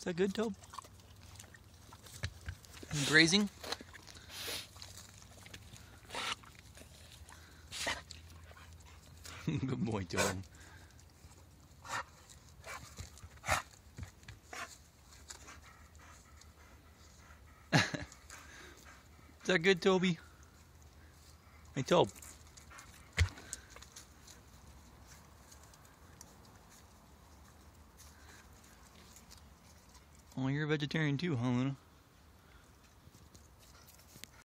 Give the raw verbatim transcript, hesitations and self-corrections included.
that good, Tobe? Grazing? Good boy, Tobe. Is that good, Toby? Hey, Tobe. Oh, you're a vegetarian too, huh, Luna?